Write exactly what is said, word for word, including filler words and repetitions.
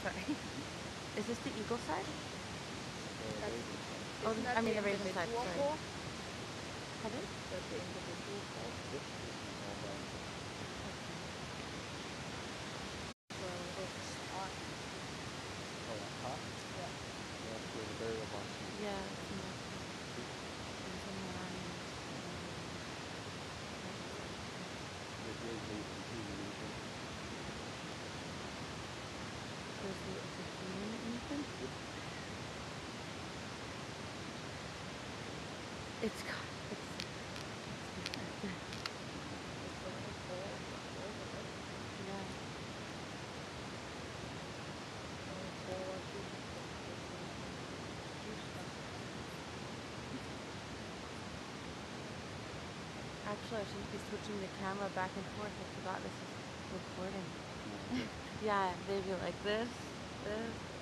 sorry. Is this the eagle side? That's, Oh, isn't I that mean the the raven side, individual sorry. pole? Pardon? That's the individual pole? Yep, this is all down here. For a little spot. Oh, that top? Yeah. That's where the burial box is. Yeah, it's in that too. There's some lines. The grave Nathan too, Nathan. There's the, it's a human Nathan? Yep. It's got, it's, it's different. There's so many poles left over. Yeah. The only pole left is the juice stuff. Actually, I shouldn't be switching the camera back and forth. I forgot this is recording. No, Yeah, they'd be like this, this,